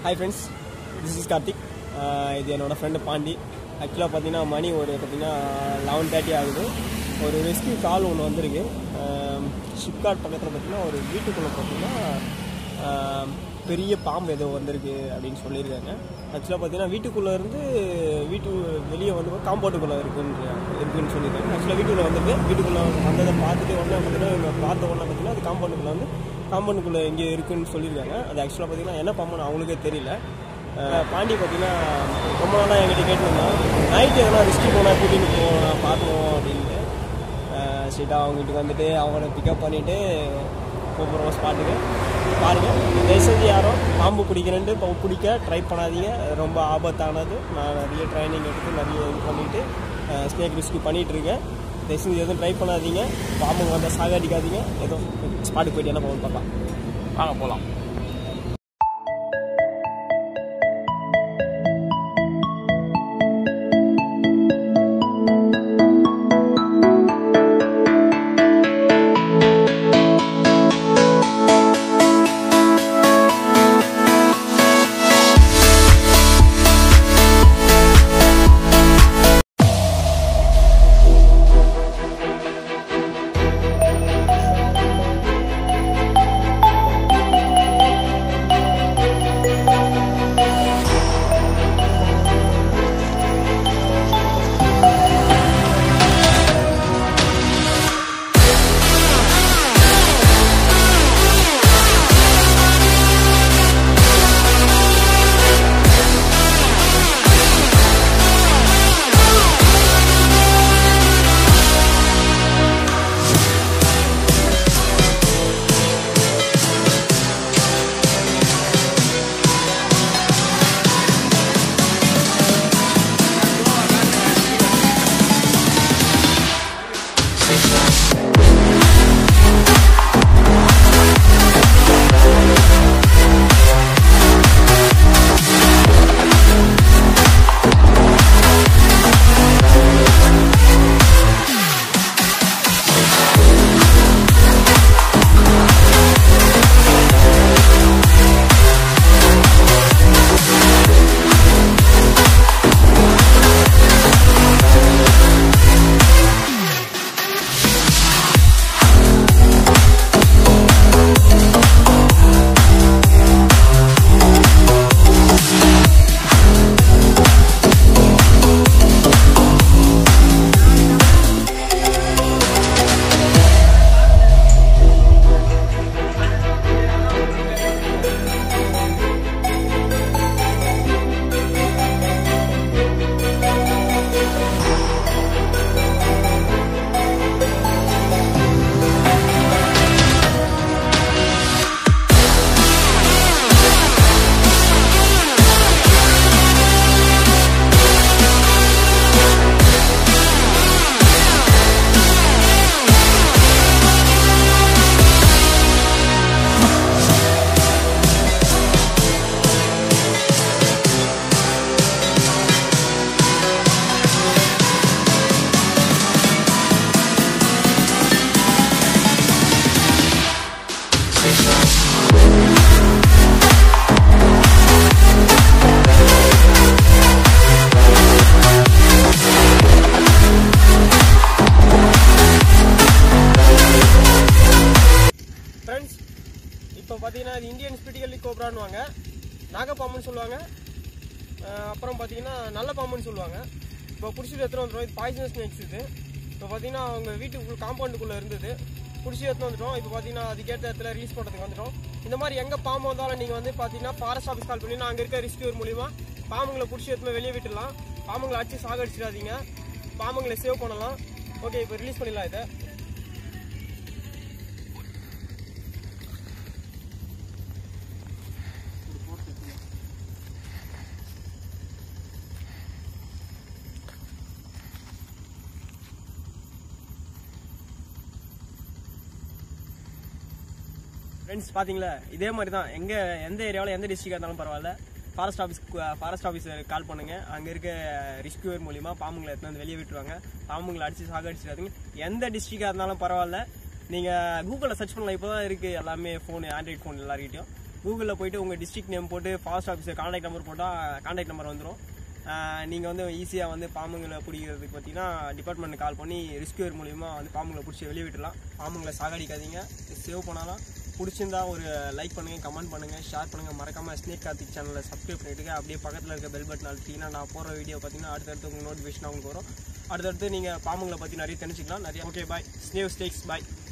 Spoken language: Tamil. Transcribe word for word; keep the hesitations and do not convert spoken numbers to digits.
Hi friends, this is Karthik. இது என்னோட ஃப்ரெண்டு பாண்டி. ஆக்சுவலாக பார்த்தீங்கன்னா மணி ஒரு பார்த்தீங்கன்னா லெவன் தேர்ட்டி ஆகுது. ஒரு ரெஸ்கியூ கால் ஒன்று வந்திருக்கு. ஷிப்கார்ட் பக்கத்தில் பார்த்தீங்கன்னா ஒரு வீட்டுக்குள்ளே பார்த்தீங்கன்னா பெரிய பாம்பு ஏதோ வந்திருக்கு அப்படின்னு சொல்லியிருக்காங்க. ஆக்சுவலாக பார்த்தீங்கன்னா வீட்டுக்குள்ளே இருந்து வீட்டு வெளியே வந்து காம்பவுண்டுக்குள்ளே இருக்குன்னு இருக்குன்னு சொல்லியிருக்காங்க. ஆக்சுவலாக வீட்டுக்குள்ளே வந்துருக்கு. வீட்டுக்குள்ளே வந்ததை பார்த்துட்டு உடனே பார்த்தீங்கன்னா பார்த்த உடனே பார்த்தீங்கன்னா அது காம்பவுண்டுக்குள்ளே வந்து காம்பவுண்டுக்குள்ளே எங்கே இருக்குன்னு சொல்லியிருக்காங்க. அது ஆக்சுவலாக பார்த்தீங்கன்னா என்ன பாம்புன்னு அவங்களுக்கே தெரியல. பாண்டி பார்த்தீங்கன்னா ரொம்ப நாளாக என்கிட்ட கேட்டுருந்தோம், நைட்டு எதனா ரிஸ்க்கு போனால் கூட்டிகிட்டு போவோம் பார்த்துவோம் அப்படின்ட்டு. ஸ்ட்ரெயிட்டாக அவங்க வீட்டுக்கு வந்துட்டு அவங்கள பிக்கப் பண்ணிவிட்டு போகிறோம் ஸ்பாட்டுக்கு. பாருங்கள், தயவுசெஞ்சு யாரும் பாம்பு பிடிக்கிறேன்ட்டு இப்போ பிடிக்க ட்ரை பண்ணாதீங்க. ரொம்ப ஆபத்தானது. நான் நிறைய ட்ரைனிங் எடுத்து நிறைய இது பண்ணிவிட்டு ஸ்னேக் ரெஸ்க்யூ பண்ணிகிட்ருக்கேன். தயவுசெஞ்சு எதுவும் ட்ரை பண்ணாதீங்க. பாம்புங்க வந்தால் சாகடிக்காதீங்க. எதுவும் ஸ்பாட்டுக்கு போய்ட்டு என்ன போகணும் பார்க்கலாம். வாங்க போகலாம். இப்போ பார்த்தீங்கன்னா இது இந்தியன் ஸ்பிரிட்டிகல் கோப்ரான்னுவாங்க, நாகப்பாம்புன்னு சொல்லுவாங்க. அப்புறம் பார்த்தீங்கன்னா நல்ல பாம்புன்னு சொல்லுவாங்க. இப்போ பிடிச்சிட்டு எடுத்துகிட்டு வந்துடும். இது பாய்சனஸ் ஸ்னேக்ஸ். இது இப்போ பார்த்தீங்கன்னா அவங்க வீட்டுக்குள்ள காம்பவுண்டுக்குள்ளே இருந்தது, பிடிச்சி எடுத்துகிட்டு வந்துட்டோம். இப்போ பார்த்தீங்கன்னா அதுக்கேற்ற இடத்துல ரிலீஸ் பண்ணுறதுக்கு வந்துட்டோம். இந்த மாதிரி எங்கே பாம்பு வந்தாலும் நீங்கள் வந்து பார்த்தீங்கன்னா ஃபாரஸ்ட் ஆஃபீஸ் கால் பண்ணினா அங்கே இருக்க ரெஸ்க்யூவர் மூலிமா பாம்புங்களை பிடிச்சி எடுத்துன்னு வெளியே விட்டுடலாம். பாம்புங்களை அடிச்சு சாகடிச்சிடாதீங்க, பாம்புங்களை சேவ் பண்ணலாம். ஓகே, இப்போ ரிலீஸ் பண்ணிடலாம் இதை. ஃப்ரெண்ட்ஸ் பார்த்தீங்களா, இதே மாதிரி தான் எங்கே எந்த ஏரியாவில் எந்த டிஸ்ட்ரிக்டாக இருந்தாலும் பரவாயில்ல, forest office forest officer call பண்ணுங்கள். அங்கே இருக்க ரெஸ்க்யூவர் மூலிமா பாம்புங்களை எடுத்து வந்து வெளியே விட்டுருவாங்க. பாம்புங்களை அடித்து சாகடிச்சிடாதீங்க. எந்த டிஸ்ட்ரிக்டாக இருந்தாலும் பரவாயில்ல, நீங்கள் கூகுளில் சர்ச் பண்ணலாம். இப்போ தான் இருக்குது எல்லாமே ஃபோனு, ஆண்ட்ராய்ட் ஃபோன் எல்லாருக்கிட்டையும். கூகுளில் போய்ட்டு உங்கள் டிஸ்ட்ரிக்ட் நேம் போட்டு ஃபாரஸ்ட் ஆஃபீஸர் கான்டாக்ட் நம்பர் போட்டால் கான்டாக்ட் நம்பர் வந்துடும். நீங்கள் வந்து ஈஸியாக வந்து பாம்புங்களை பிடிக்கிறதுக்கு பார்த்தீங்கன்னா டிபார்ட்மெண்ட் கால் பண்ணி ரெஸ்கியூர் மூலிமா வந்து பாம்புங்களை பிடிச்சி வெளியே விட்டுலாம். பாம்புங்களை சாகடிக்காதீங்க. சேவ் பண்ணாலும் பிடிச்சிருந்தா ஒரு லைக் பண்ணுங்கள், கமெண்ட் பண்ணுங்கள், ஷேர் பண்ணுங்கள். மறக்காமல் ஸ்னேக் கார்த்திக் சேனலை சப்ஸ்கிரைப் பண்ணிவிட்டு அப்படியே பக்கத்தில் இருக்க பெல் பட்டன் அழுத்திங்கன்னா நான் போகிற வீடியோ பார்த்தீங்கன்னா அடுத்தடுத்து உங்களுக்கு நோட்டிஃபிகேஷன் உங்களுக்கு வரும். அடுத்தடுத்து நீங்கள் பாம்புங்களை பற்றி நிறைய தெரிஞ்சுக்கலாம். நிறைய ஓகே பாய். ஸ்னேவ் ஸ்டேக்ஸ் பாய்.